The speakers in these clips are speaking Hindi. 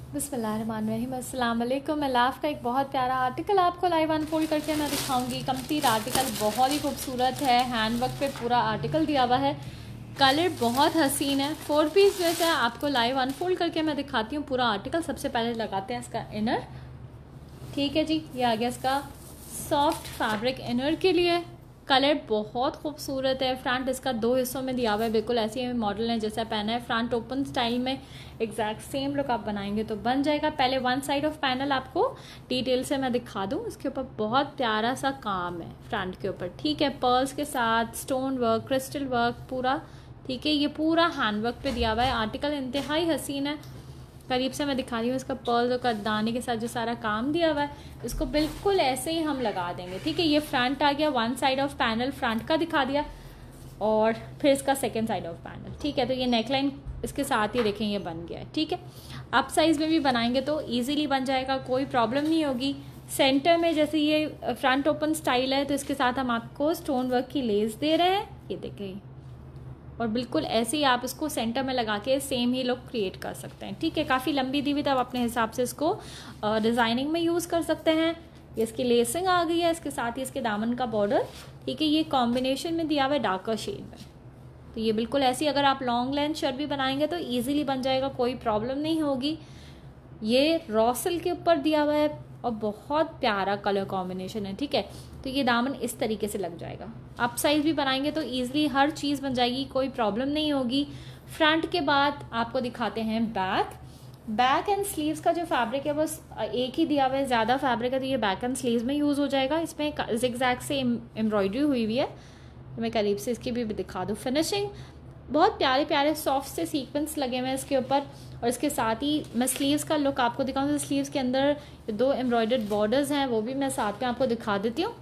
बिस्मिल्लाहिर्रहमानिर्रहीम, अस्सलाम वालेकुम। मैं लाफ का एक बहुत प्यारा आर्टिकल आपको लाइव अनफोल्ड करके मैं दिखाऊंगी। कंप्लीट आर्टिकल बहुत ही खूबसूरत है, हैंडवर्क पे पूरा आर्टिकल दिया हुआ है, कलर बहुत हसीन है। 4 पीस ड्रेस है, आपको लाइव अनफोल्ड करके मैं दिखाती हूँ पूरा आर्टिकल। सबसे पहले लगाते हैं इसका इनर। ठीक है जी, ये आ गया इसका सॉफ्ट फैब्रिक इनर के लिए। कलर बहुत खूबसूरत है। फ्रंट इसका 2 हिस्सों में दिया हुआ है, बिल्कुल ऐसे ही मॉडल है जैसा पहना है। फ्रंट ओपन स्टाइल में एग्जैक्ट सेम लुक आप बनाएंगे तो बन जाएगा। पहले वन साइड ऑफ पैनल आपको डिटेल से मैं दिखा दूँ। इसके ऊपर बहुत प्यारा सा काम है फ्रंट के ऊपर, ठीक है, पर्ल्स के साथ स्टोन वर्क, क्रिस्टल वर्क पूरा, ठीक है। ये पूरा हैंडवर्क पे दिया हुआ है। आर्टिकल इंतहाई हसीन है। करीब से मैं दिखा रही हूँ इसका पर्ल और करदाने के साथ जो सारा काम दिया हुआ है, इसको बिल्कुल ऐसे ही हम लगा देंगे, ठीक है। ये फ्रंट आ गया, one side of panel front का दिखा दिया, और फिर इसका सेकंड साइड ऑफ पैनल, ठीक है। तो ये नेकलाइन इसके साथ ही देखें ये बन गया है, ठीक है। अप साइज में भी बनाएंगे तो ईजिली बन जाएगा, कोई प्रॉब्लम नहीं होगी। सेंटर में जैसे ये फ्रंट ओपन स्टाइल है तो इसके साथ हम आपको स्टोन वर्क की लेस दे रहे हैं, ये देखें, और बिल्कुल ऐसे ही आप इसको सेंटर में लगा के सेम ही लुक क्रिएट कर सकते हैं, ठीक है। काफ़ी लंबी दी हुई तो आप अपने हिसाब से इसको डिज़ाइनिंग में यूज़ कर सकते हैं। ये इसकी लेसिंग आ गई है, इसके साथ ही इसके दामन का बॉर्डर, ठीक है। ये कॉम्बिनेशन में दिया हुआ है डार्कर शेड में, तो ये बिल्कुल ऐसी अगर आप लॉन्ग लेंथ शर्ट भी बनाएंगे तो ईजिली बन जाएगा, कोई प्रॉब्लम नहीं होगी। ये रॉ सिल्क के ऊपर दिया हुआ है और बहुत प्यारा कलर कॉम्बिनेशन है, ठीक है। तो ये दामन इस तरीके से लग जाएगा। अप साइज भी बनाएंगे तो ईजिली हर चीज़ बन जाएगी, कोई प्रॉब्लम नहीं होगी। फ्रंट के बाद आपको दिखाते हैं बैक एंड स्लीव्स का जो फैब्रिक है बस एक ही दिया हुआ है, ज़्यादा फैब्रिक है तो ये बैक एंड स्लीव्स में यूज़ हो जाएगा। इसमें जिगजैग से एम्ब्रॉयडरी हुई हुई है, मैं करीब से इसकी भी दिखा दूँ। फिनिशिंग बहुत प्यारे प्यारे सॉफ्ट से सीक्वेंस लगे हुए हैं इसके ऊपर, और इसके साथ ही मैं स्लीव्स का लुक आपको दिखाऊँ तो स्लीव्स के अंदर 2 एम्ब्रॉयडर्ड बॉर्डर्स हैं, वो भी मैं साथ में आपको दिखा देती हूँ।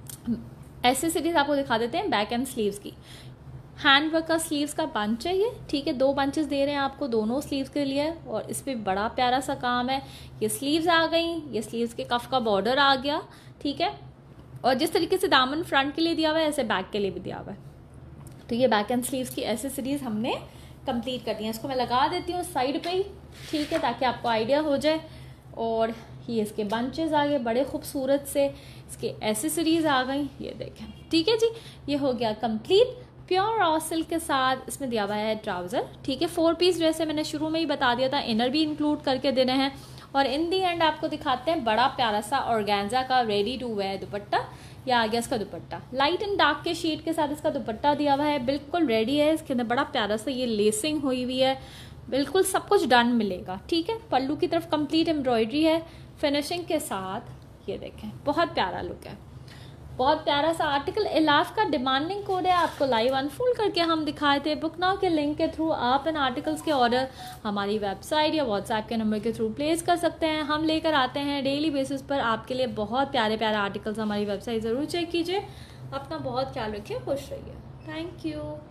एक्सेसरीज आपको दिखा देते हैं बैक एंड स्लीव्स की। हैंड वर्क का स्लीव्स का बंच है ये, ठीक है। 2 बंचेस दे रहे हैं आपको दोनों स्लीव्स के लिए, और इस पर बड़ा प्यारा सा काम है। ये स्लीव्स आ गई, ये स्लीव्स के कफ का बॉर्डर आ गया, ठीक है। और जिस तरीके से दामन फ्रंट के लिए दिया हुआ है ऐसे बैक के लिए भी दिया हुआ है। तो ये बैक एंड स्लीव्स की एक्सेसरीज हमने कंप्लीट कर दी है। इसको मैं लगा देती हूँ साइड पे ही, ठीक है, ताकि आपको आइडिया हो जाए। और ये इसके बंचेस आ गए बड़े खूबसूरत से, इसके एक्सेसरीज आ गई, ये देखें, ठीक है जी। ये हो गया कंप्लीट प्योर रॉ सिल्क के साथ। इसमें दिया हुआ है ट्राउजर, ठीक है। 4 पीस ड्रेस है, मैंने शुरू में ही बता दिया था, इनर भी इंक्लूड करके देने हैं। और इन दी एंड आपको दिखाते हैं बड़ा प्यारा सा ऑर्गेन्जा का रेडी टू वेयर दुपट्टा। या आ गया इसका दुपट्टा, लाइट एंड डार्क के शेड के साथ इसका दुपट्टा दिया हुआ है, बिल्कुल रेडी है। इसके अंदर बड़ा प्यारा सा ये लेसिंग हुई हुई है, बिल्कुल सब कुछ डन मिलेगा, ठीक है। पल्लू की तरफ कंप्लीट एम्ब्रॉयडरी है फिनिशिंग के साथ, ये देखें, बहुत प्यारा लुक है, बहुत प्यारा सा आर्टिकल। इलाफ का डिमांडिंग कोड है, आपको लाइव अनफोल्ड करके हम दिखाए थे। बुक नाउ के लिंक के थ्रू आप इन आर्टिकल्स के ऑर्डर हमारी वेबसाइट या व्हाट्सएप के नंबर के थ्रू प्लेस कर सकते हैं। हम लेकर आते हैं डेली बेसिस पर आपके लिए बहुत प्यारे प्यारे आर्टिकल्स। हमारी वेबसाइट ज़रूर चेक कीजिए। अपना बहुत ख्याल रखिए, खुश रहिए। Thank you.